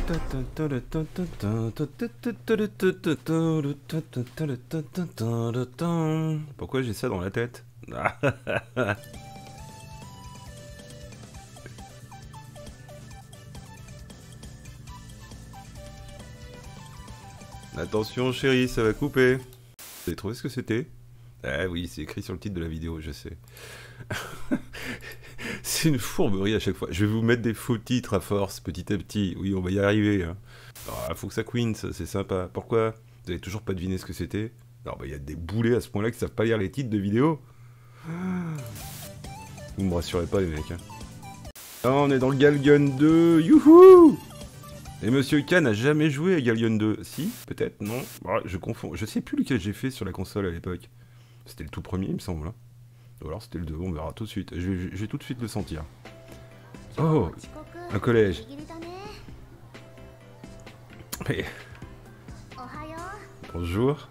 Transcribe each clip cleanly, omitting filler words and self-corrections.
Pourquoi j'ai ça dans la tête? Attention chérie, ça va couper. Vous avez trouvé ce que c'était? Ah oui, c'est écrit sur le titre de la vidéo, je sais. C'est une fourberie à chaque fois. Je vais vous mettre des faux titres à force, petit à petit. Oui, on va y arriver. Hein. Ah, faut que ça queen, c'est sympa. Pourquoi? Vous avez toujours pas deviné ce que c'était? Non, bah il y a des boulets à ce point-là qui savent pas lire les titres de vidéos. Vous me rassurez pas les mecs. Hein. Ah, on est dans le Galgun 2. Youhou! Et Monsieur K n'a jamais joué à Galgun 2. Si? Peut-être? Non? Ah, je confonds. Je sais plus lequel j'ai fait sur la console à l'époque. C'était le tout premier, il me semble. Hein. Ou alors c'était le 2, on verra tout de suite. Je vais tout de suite le sentir. Oh! Un collège. Mais... Bonjour.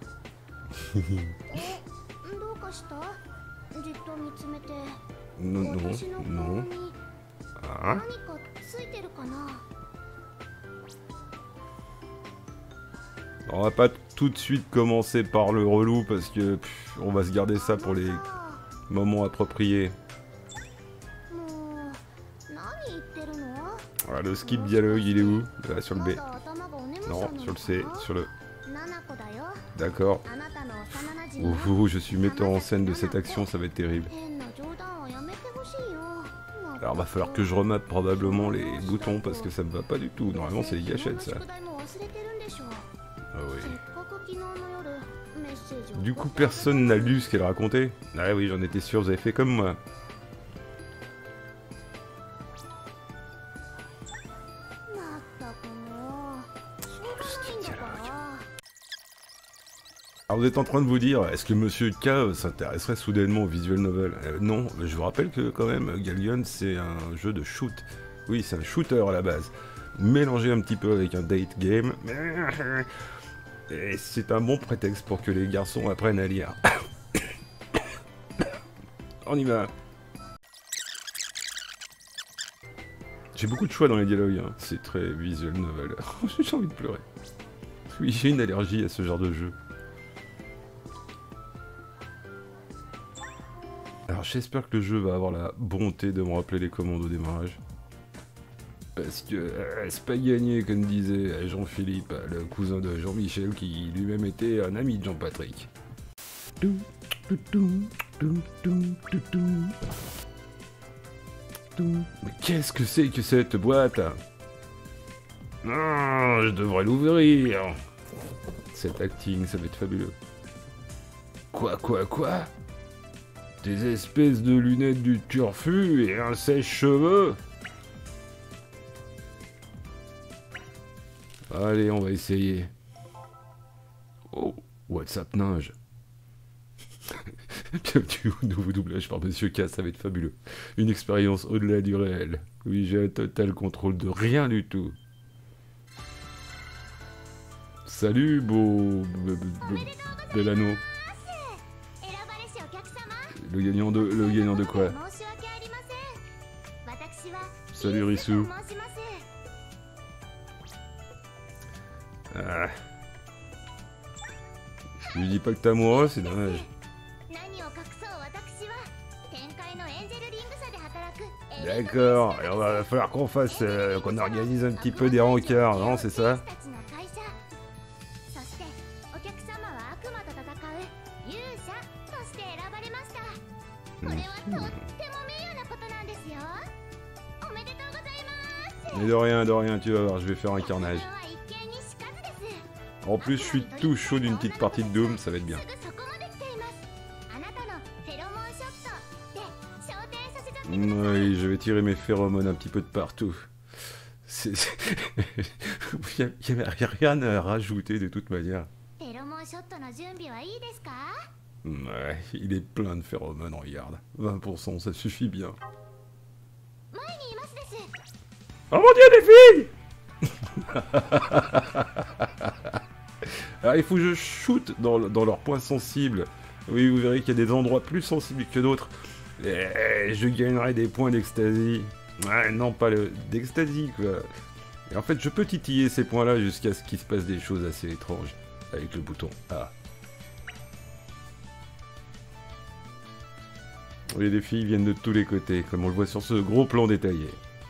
Non, non, non. Ah. On va pas tout de suite commencer par le relou parce que on va se garder ça pour les moments appropriés. Voilà, le skip dialogue, il est où? Là, sur le B. Non, sur le C, sur le... D'accord. Ouh, je suis metteur en scène de cette action, ça va être terrible. Alors va falloir que je remappe probablement les boutons parce que ça me va pas du tout. Normalement c'est les gâchettes ça. Ah oui. Du coup personne n'a lu ce qu'elle racontait. Ah oui, j'en étais sûr, vous avez fait comme moi. Alors vous êtes en train de vous dire, est-ce que Monsieur K s'intéresserait soudainement au visual novel? Non, mais je vous rappelle que quand même, Galgun c'est un jeu de shoot. Oui, c'est un shooter à la base. Mélangé un petit peu avec un date game. Et c'est un bon prétexte pour que les garçons apprennent à lire. On y va. J'ai beaucoup de choix dans les dialogues, hein. C'est très visual novel. J'ai envie de pleurer. Oui, j'ai une allergie à ce genre de jeu. Alors j'espère que le jeu va avoir la bonté de me rappeler les commandes au démarrage. Parce que c'est pas gagné, comme disait Jean-Philippe, le cousin de Jean-Michel, qui lui-même était un ami de Jean-Patrick. Mais qu'est-ce que c'est que cette boîte? Non, je devrais l'ouvrir. Cet acting, ça va être fabuleux. Quoi? Des espèces de lunettes du turfu et un sèche-cheveux? Allez, on va essayer. Oh, WhatsApp ninja. Du nouveau doublage par Monsieur K, ça va être fabuleux. Une expérience au-delà du réel. Oui, j'ai un total contrôle de rien du tout. Salut, beau Belano. Le gagnant de quoi? Salut Rissou. Ah. Je lui dis pas que t'es amoureux, c'est dommage. D'accord, et on va falloir qu'on fasse, qu'on organise un petit peu des rencarts, non, c'est ça? Mais de rien, tu vas voir, je vais faire un carnage. En plus, je suis tout chaud d'une petite partie de Doom, ça va être bien. Oui, je vais tirer mes phéromones un petit peu de partout. Il n'y avait rien à rajouter de toute manière. Ouais, il est plein de phéromones, regarde. 20%, ça suffit bien. Oh mon dieu, des filles! Alors, il faut que je shoot dans leurs points sensibles. Oui, vous verrez qu'il y a des endroits plus sensibles que d'autres. Et je gagnerai des points d'extasie. Ouais, non, pas d'extasie, quoi. Et en fait, je peux titiller ces points-là jusqu'à ce qu'il se passe des choses assez étranges avec le bouton A. Oui, les filles viennent de tous les côtés, comme on le voit sur ce gros plan détaillé.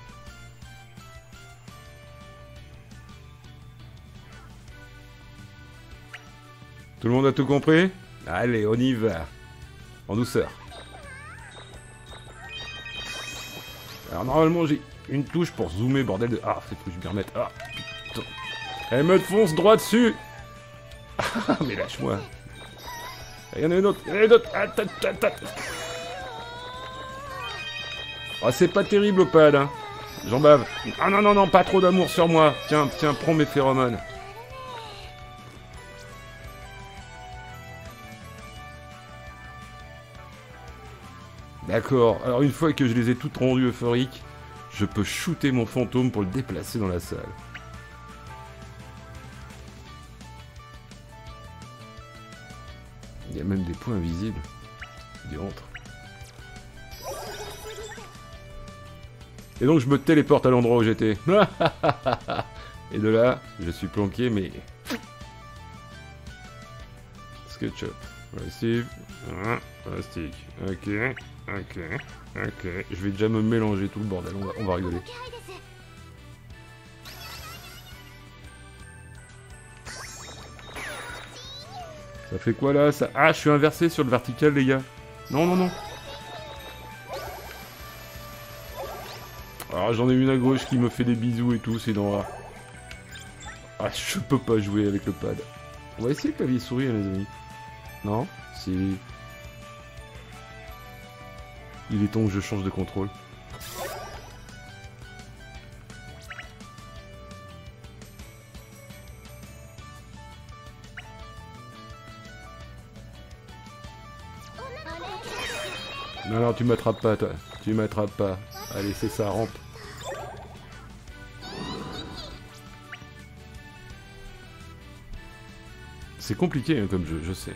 Tout le monde a tout compris? Allez, on y va. En douceur. Alors normalement j'ai une touche pour zoomer, bordel de... Ah, faut que je m'y remette. Ah, putain. Elle me fonce droit dessus. Ah, mais lâche-moi. Il y en a une autre, il y en a une autre. Ah, c'est pas terrible au pad, hein. J'en bave. Ah non, non, non, pas trop d'amour sur moi. Tiens, tiens, prends mes phéromones. D'accord, alors une fois que je les ai toutes rendues euphoriques, je peux shooter mon fantôme pour le déplacer dans la salle. Il y a même des points invisibles. Des entre. Et donc je me téléporte à l'endroit où j'étais. Et de là, je suis planqué, mais... SketchUp. Steve. Plastique. Ok. Ok. Ok. Je vais déjà me mélanger tout le bordel. On va rigoler. Ça fait quoi là ça... Ah, je suis inversé sur le vertical, les gars. Non, non, non. Alors j'en ai une à gauche qui me fait des bisous et tout, c'est dans là. Ah, je peux pas jouer avec le pad. On va essayer le clavier souris, hein, les amis. Non? Si... Il est temps que je change de contrôle. Non, non, tu m'attrapes pas, toi. Tu m'attrapes pas. Allez, c'est ça, rampe. C'est compliqué hein, comme jeu, je sais.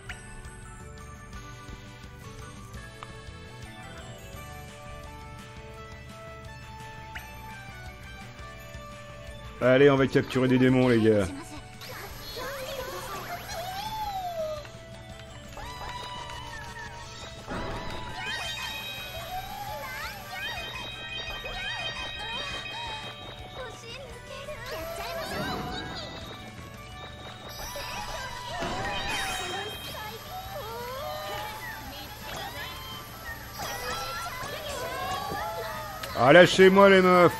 Allez, on va capturer des démons, les gars. Ah, lâchez-moi, les meufs!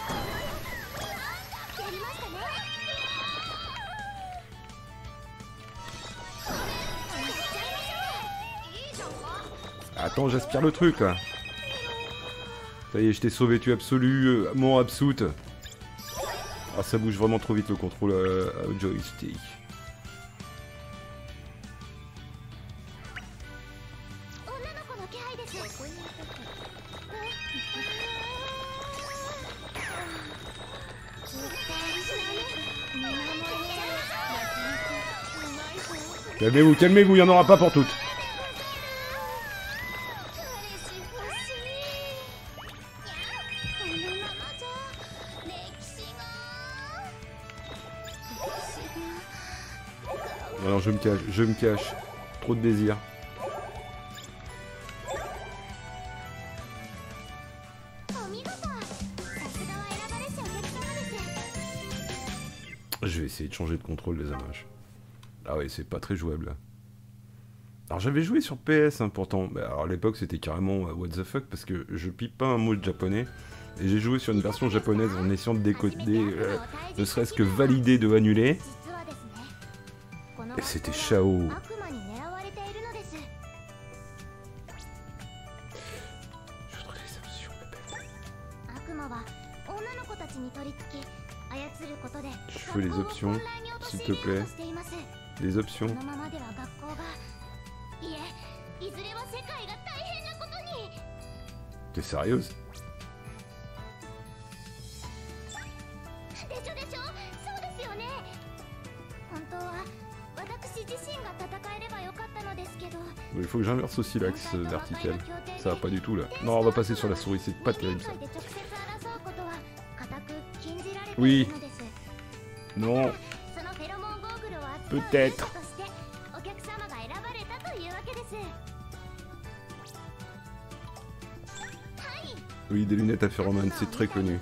Attends, j'aspire le truc, là. Ça y est, je t'ai sauvé, tu absolu, mon absoute. Ah, ça bouge vraiment trop vite, le contrôle au joystick. Calmez-vous, calmez-vous, il n'y en aura pas pour toutes. Alors je me cache. Trop de désir. Je vais essayer de changer de contrôle des images. Ah ouais, c'est pas très jouable. Alors j'avais joué sur PS hein, pourtant. Mais alors à l'époque c'était carrément what the fuck parce que je pipe pas un mot de japonais. Et j'ai joué sur une version japonaise en essayant de décoder, ne serait-ce que valider de annuler. Et c'était Chao. Je voudrais les options, je veux les options, s'il te plaît. Les options. T'es sérieuse? Il faut que j'inverse aussi l'axe vertical. Ça va pas du tout là. Non, on va passer sur la souris, c'est pas terrible ça. Oui. Non. Peut-être. Oui, des lunettes à phéromones, c'est très connu.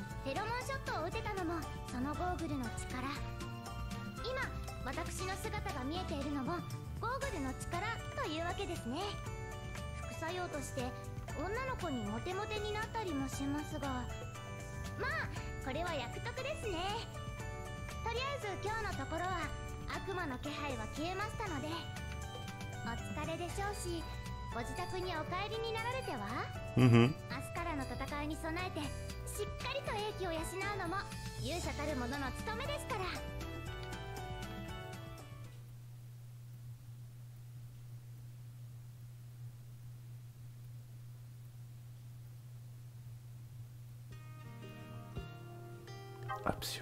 Mhm. Options.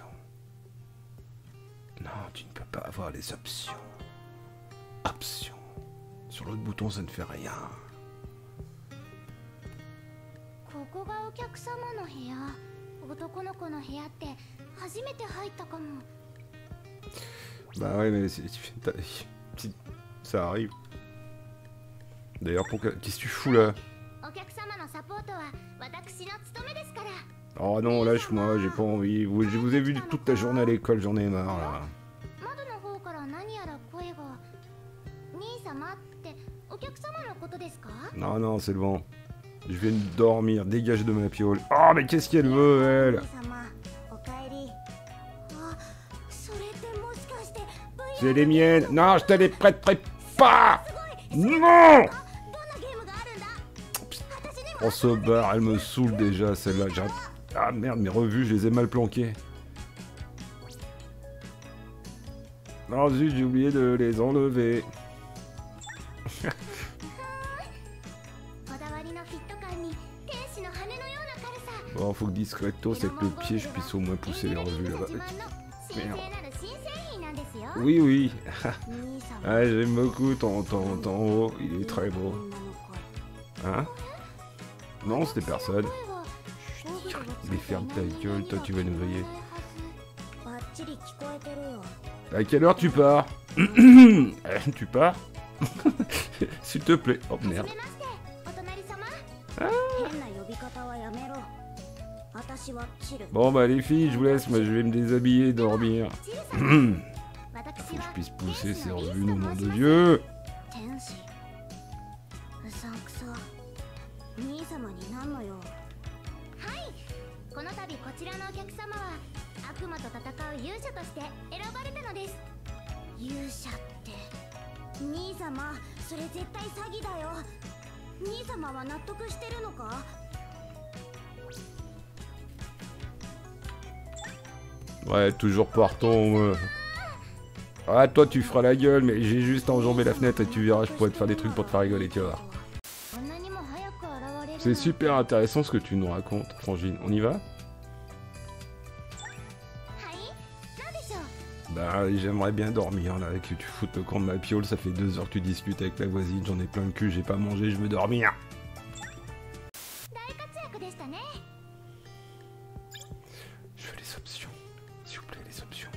Non, tu ne peux pas avoir les options. Options. Sur l'autre bouton, ça ne fait rien. Bah ouais, mais ça arrive. D'ailleurs, qu'est-ce que tu fous là? Oh non, lâche-moi, j'ai pas envie. Je vous ai vu toute la journée à l'école, j'en ai marre là. Non, non, c'est le vent. Je viens de dormir, dégage de ma piole. Oh, mais qu'est-ce qu'elle veut, elle? C'est les miennes. Non, je te les prêterai pas. Non. On se barre, elle me saoule déjà, celle-là. Ah merde, mes revues, je les ai mal planquées. Non, zut, j'ai oublié de les enlever. Bon, faut que discretos avec le pied, je puisse au moins pousser les revues là-bas. Merde. Oui, oui. Ah, j'aime beaucoup ton haut, il est très beau. Hein? Non, c'était personne. Mais ferme ta gueule, toi tu vas nous veiller. À quelle heure tu pars? Tu pars? S'il te plaît. Oh merde. Ah. Bon bah les filles, je vous laisse, moi je vais me déshabiller et dormir. Faut que je puisse pousser ces revues, au nom de Dieu. Ouais, toujours partons. Ah, toi tu feras la gueule, mais j'ai juste enjambé la fenêtre et tu verras, je pourrais te faire des trucs pour te faire rigoler, tu vas voir. C'est super intéressant ce que tu nous racontes, Frangine. On y va? Bah, j'aimerais bien dormir là, que tu foutes le camp de ma piole, ça fait 2 heures que tu discutes avec la voisine, j'en ai plein le cul, j'ai pas mangé, je veux dormir. Je veux les options, s'il vous plaît, les options.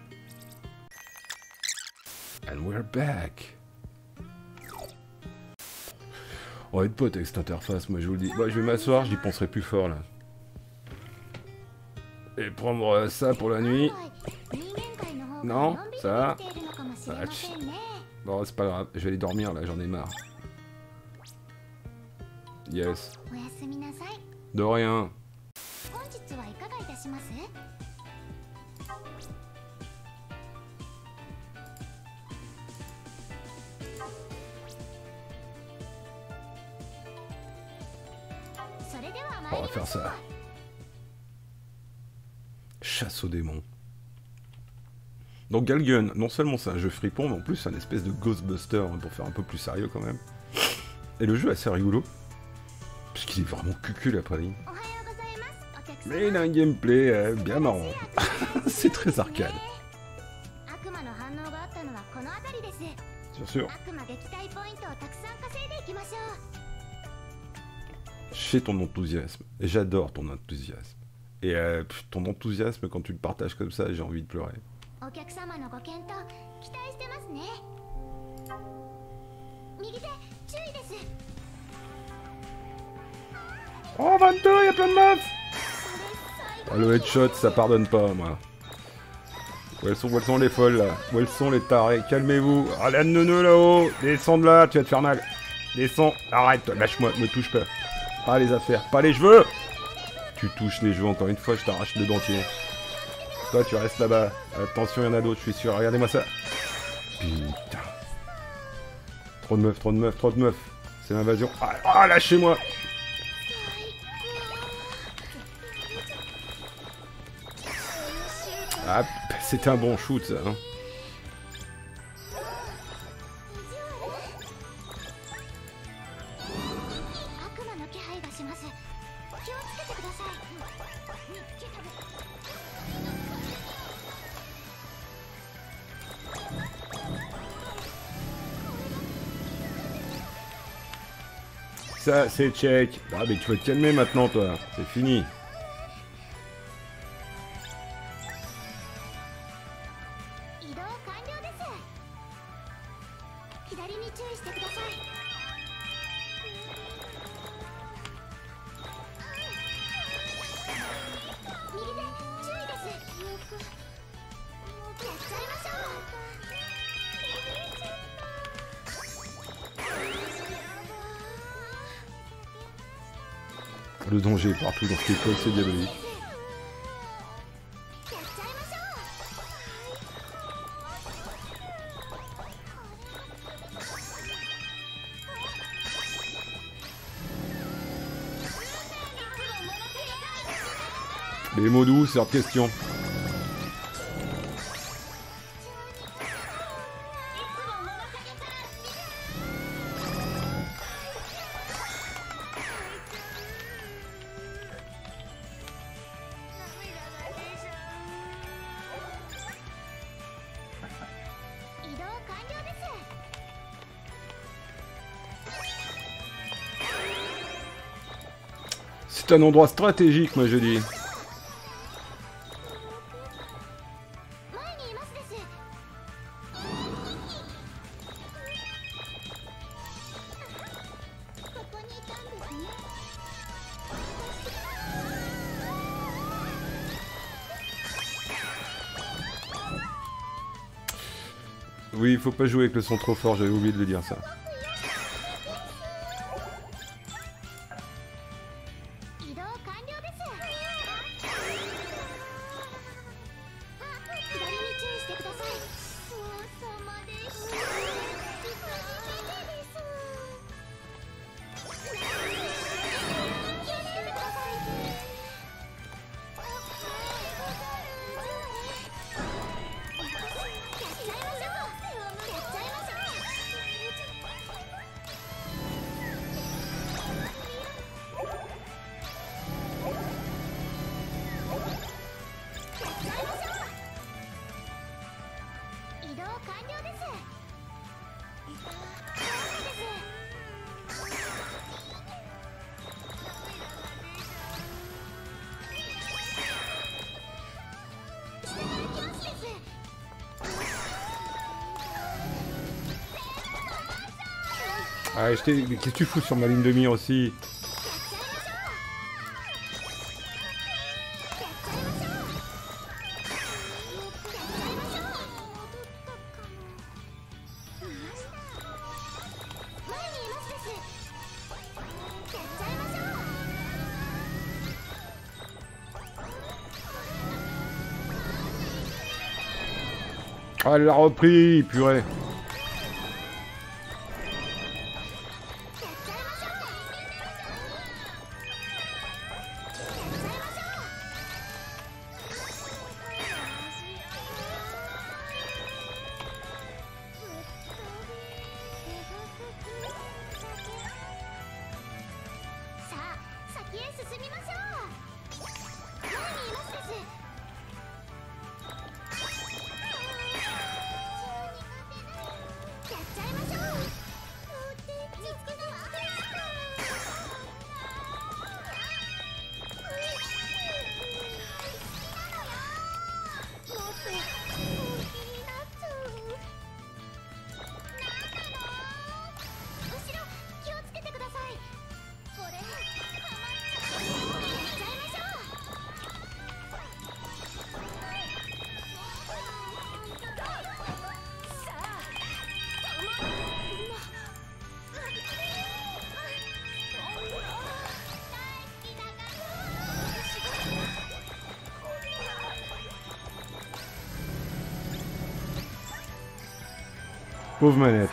And we're back. On va être potes avec cette interface, moi je vous le dis. Bah, je vais m'asseoir, j'y penserai plus fort là. Et prendre ça pour la nuit. Non, ça. Bon, c'est pas grave, je vais aller dormir là, j'en ai marre. Yes. De rien. On va faire ça. Chasse aux démons. Donc Galgun, non seulement c'est un jeu fripon, mais en plus c'est un espèce de Ghostbuster, hein, pour faire un peu plus sérieux quand même. Et le jeu est assez rigolo, puisqu'il est vraiment cucul après ligne. Mais il a un gameplay bien marrant. C'est très arcade. Bien sûr. Chez ton enthousiasme. Et j'adore ton enthousiasme. Et ton enthousiasme quand tu le partages comme ça, j'ai envie de pleurer. Oh 22, il y a plein de meufs. Oh, le headshot, ça pardonne pas, moi. Où elles sont les folles, là? Où elles sont les tarés? Calmez-vous. Ah, la neuneu, là-haut. Descends de là, tu vas te faire mal. Descends. Arrête, lâche-moi, me touche pas. Pas les affaires, pas les cheveux. Tu touches les cheveux encore une fois, je t'arrache le dentier. Toi, tu restes là-bas. Attention, il y en a d'autres, je suis sûr. Regardez-moi ça. Putain. Trop de meufs, trop de meufs, trop de meufs. C'est l'invasion. Ah, lâchez-moi. Ah, c'était un bon shoot, ça, hein. Ça, c'est check. Ah, mais tu vas te calmer maintenant, toi. C'est fini. Le danger partout dans cette école, c'est diabolique. Les mots doux, c'est hors de question. C'est un endroit stratégique, moi je dis. Oui, il faut pas jouer avec le son trop fort, j'avais oublié de le dire ça. Ah, qu'est-ce que tu fous sur ma ligne de mire aussi? Ah, elle l'a repris, purée. Pauvre manette.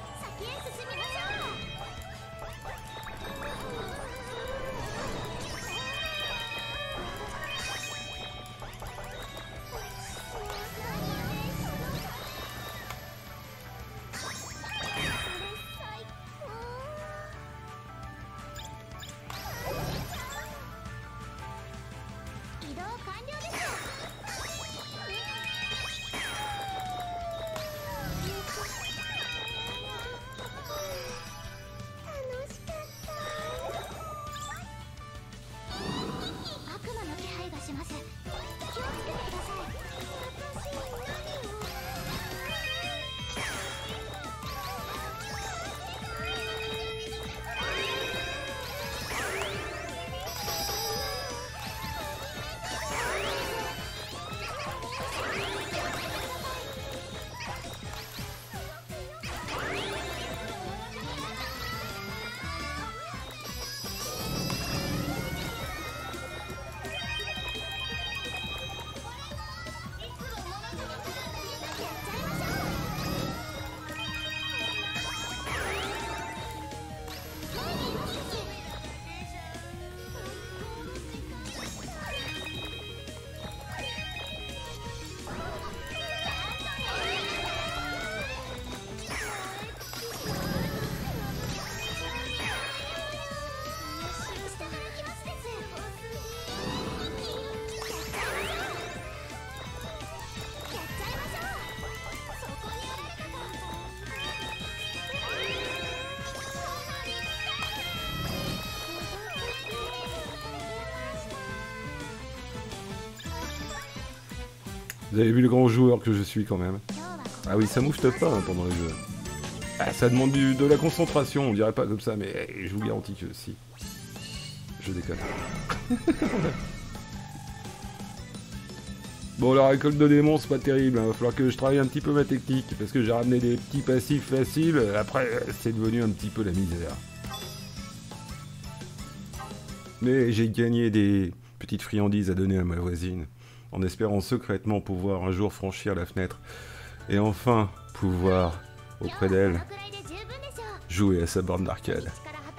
Vous avez vu le grand joueur que je suis quand même. Ah oui, ça moufte pas hein, pendant les jeux. Ah, ça demande de la concentration, on dirait pas comme ça, mais je vous garantis que si. Je déconne. Bon, la récolte de démons, c'est pas terrible. Il va falloir que je travaille un petit peu ma technique, parce que j'ai ramené des petits passifs faciles. Après, c'est devenu un petit peu la misère. Mais j'ai gagné des petites friandises à donner à ma voisine, en espérant secrètement pouvoir un jour franchir la fenêtre, et enfin pouvoir, auprès d'elle, jouer à sa borne d'arcade.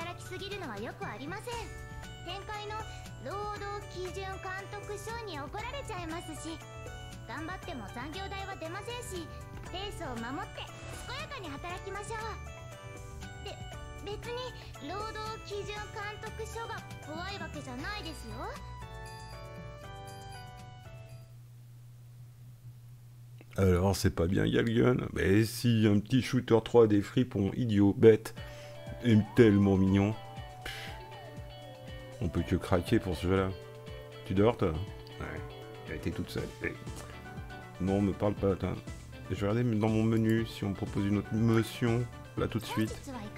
Alors c'est pas bien Galgun, mais si, un petit shooter 3D fripon idiot, bête, et tellement mignon. Pff, on peut que craquer pour ce jeu-là. Tu dors toi? Ouais, elle était toute seule. Et... non, me parle pas, attends. Je vais regarder dans mon menu si on me propose une autre motion, là tout de suite.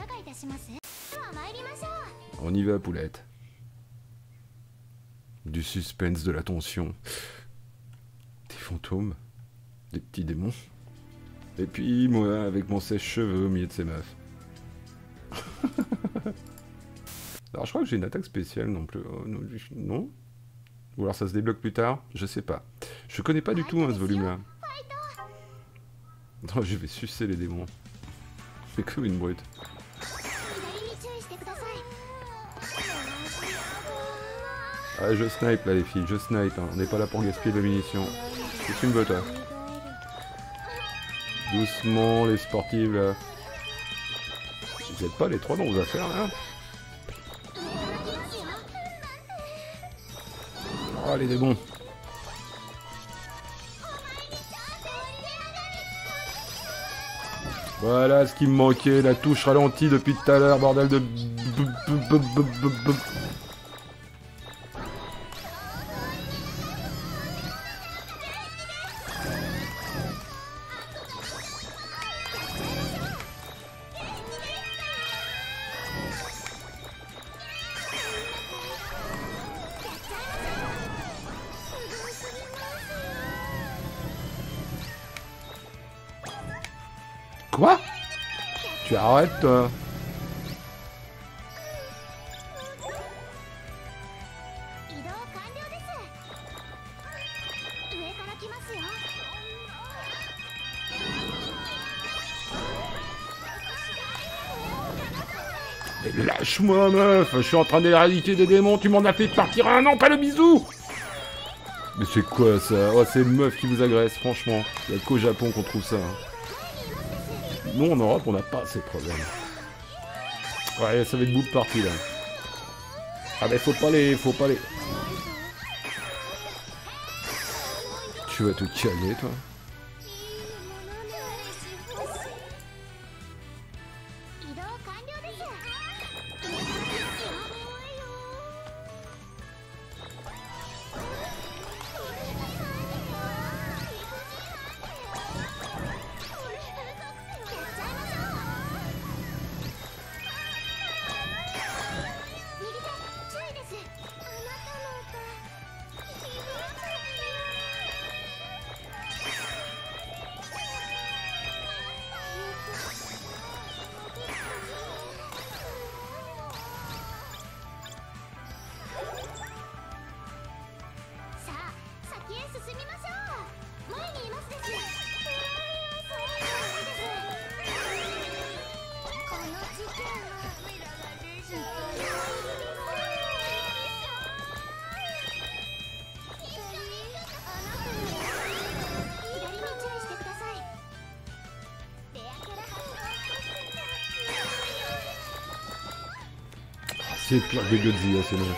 On y va, poulette. Du suspense, de la tension. Des fantômes. Des petits démons. Et puis moi, avec mon sèche-cheveux au milieu de ces meufs. Alors je crois que j'ai une attaque spéciale non plus. Non? Ou alors ça se débloque plus tard? Je sais pas. Je connais pas du tout hein, ce volume-là. Non, je vais sucer les démons. C'est comme une brute. Ah, je snipe là les filles, je snipe. Hein. On n'est pas là pour gaspiller de munitions. C'est une botte, hein. Doucement les sportives là. Vous êtes pas les trois dans vos affaires là? Oh les démons. Voilà ce qui me manquait, la touche ralentie depuis tout à l'heure, bordel de... Quoi? Tu arrêtes toi? Mais lâche-moi, meuf. Je suis en train d'éradiquer des démons. Tu m'en as fait partir un an, pas le bisou. Mais c'est quoi ça? Oh, c'est une meuf qui vous agresse, franchement. Il n'y a qu'au Japon qu'on trouve ça. Hein. Nous, en Europe, on n'a pas ces problèmes. Ouais, ça va être bout de partie, là. Ah, mais faut pas les... Tu vas te calmer, toi. C'est pire que Godzilla, c'est vrai.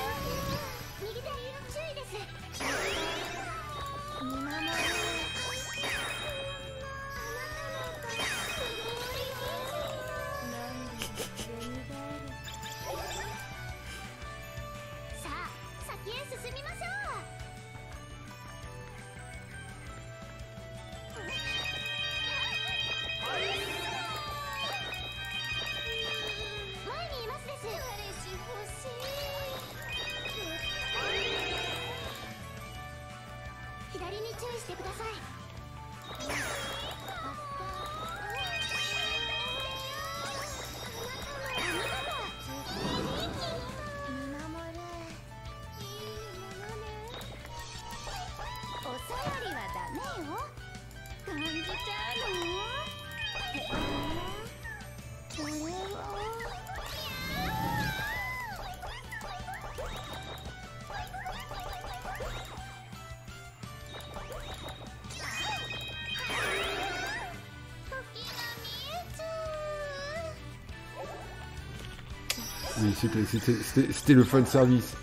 Oui, c'était le fan service.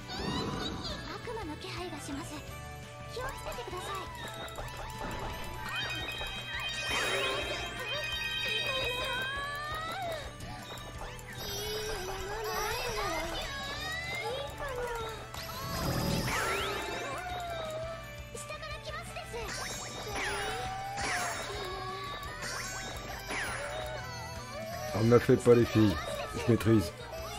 On ne la fait pas les filles, je maîtrise.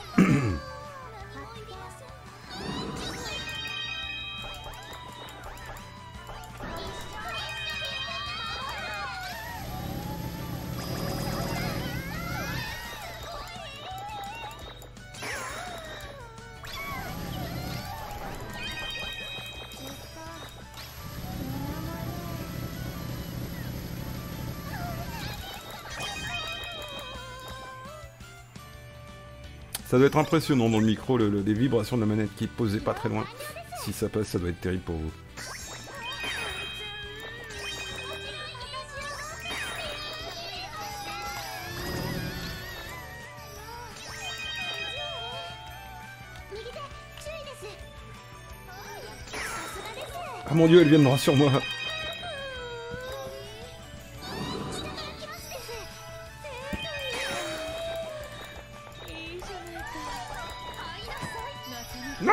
Ça doit être impressionnant dans le micro, les vibrations de la manette qui est posée pas très loin. Si ça passe, ça doit être terrible pour vous. Ah mon dieu, elle viendra sur moi. Non!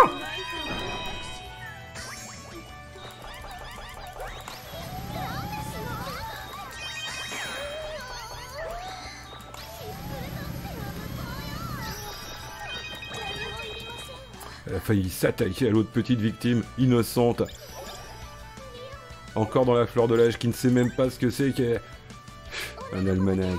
Elle a failli s'attaquer à l'autre petite victime, innocente. Encore dans la fleur de l'âge, qui ne sait même pas ce que c'est qu'un almanach.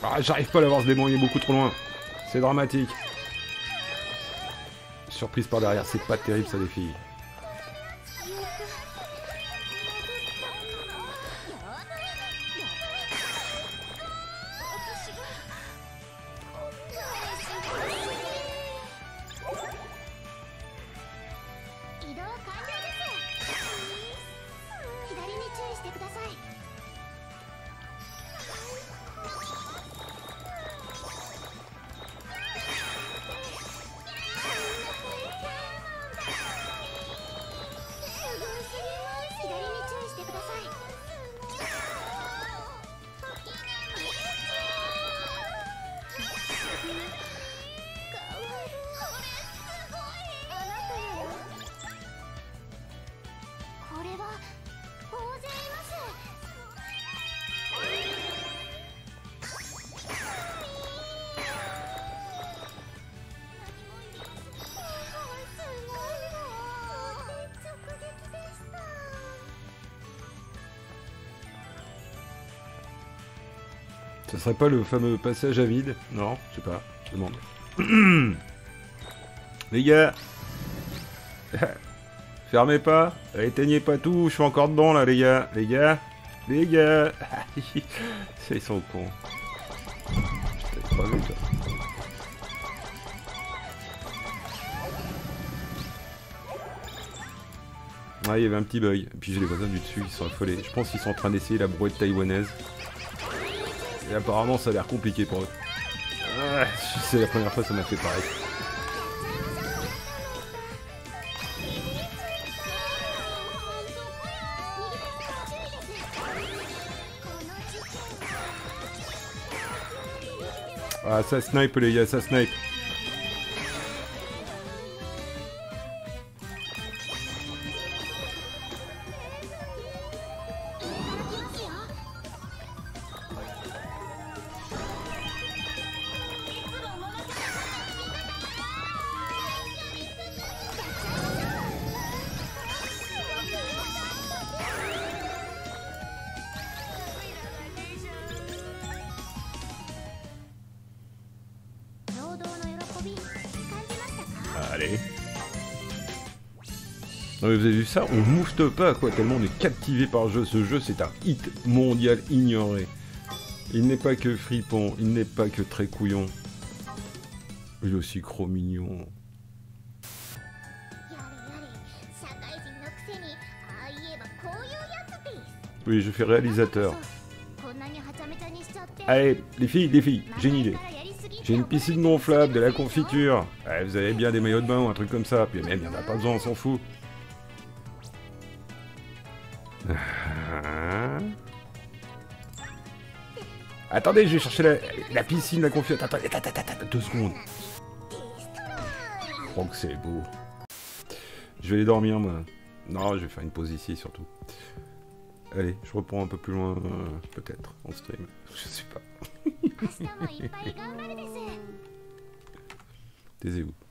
Ah, j'arrive pas à l'avoir ce démon, il est beaucoup trop loin. C'est dramatique. Surprise par derrière, c'est pas terrible ça les filles. Ça serait pas le fameux passage à vide? Non, je sais pas, je demande. Les gars, fermez pas, éteignez pas tout, je suis encore dedans là les gars, les gars. Ils sont cons. Je t'ai pas vu toi. Ah, il y avait un petit bug, et puis j'ai les voisins du dessus, ils sont affolés. Je pense qu'ils sont en train d'essayer la brouette taïwanaise. Et apparemment ça a l'air compliqué pour eux. Ah, c'est la première fois que ça m'a fait pareil. Ah ça snipe les gars, ça snipe. Allez. Non mais vous avez vu ça? On moufte pas quoi, tellement on est captivé par le jeu. Ce jeu c'est un hit mondial ignoré. Il n'est pas que fripon, il n'est pas que très couillon. Il est aussi gros mignon. Oui, je fais réalisateur. Allez, les filles, j'ai une idée. J'ai une piscine gonflable, de la confiture. Ouais, vous avez bien des maillots de bain ou un truc comme ça. Puis même, il n'y en a pas besoin, on s'en fout. Attendez, je vais chercher la piscine, la confiture. Attends, 2 secondes. Oh que c'est beau. Je vais aller dormir, moi. Non, je vais faire une pause ici, surtout. Allez, je reprends un peu plus loin, peut-être, en stream. Je sais pas. Taisez-vous.